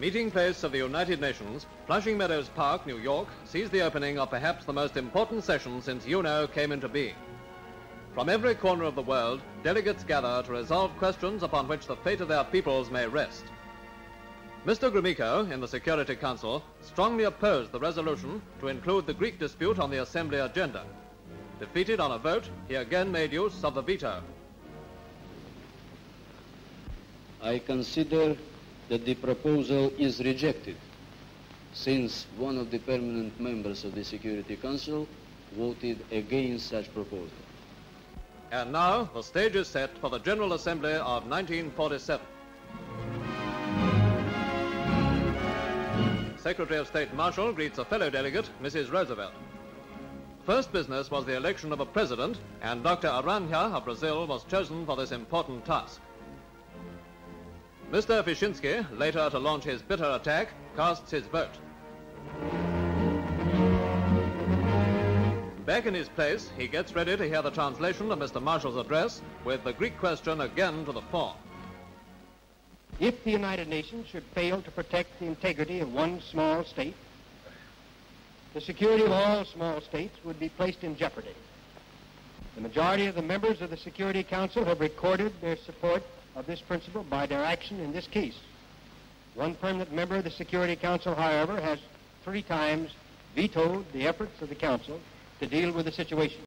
meeting place of the United Nations, Flushing Meadows Park, New York, sees the opening of perhaps the most important session since UNO came into being. From every corner of the world, delegates gather to resolve questions upon which the fate of their peoples may rest. Mr. Gromyko, in the Security Council, strongly opposed the resolution to include the Greek dispute on the Assembly agenda. Defeated on a vote, he again made use of the veto. I consider that the proposal is rejected, since one of the permanent members of the Security Council voted against such proposal. And now, the stage is set for the General Assembly of 1947. Secretary of State Marshall greets a fellow delegate, Mrs. Roosevelt. First business was the election of a president, and Dr. Aranha of Brazil was chosen for this important task. Mr. Wyszynski, later to launch his bitter attack, casts his vote. Back in his place, he gets ready to hear the translation of Mr. Marshall's address, with the Greek question again to the fore. If the United Nations should fail to protect the integrity of one small state, the security of all small states would be placed in jeopardy. The majority of the members of the Security Council have recorded their support of this principle by their action in this case. One permanent member of the Security Council, however, has 3 times vetoed the efforts of the Council to deal with the situation.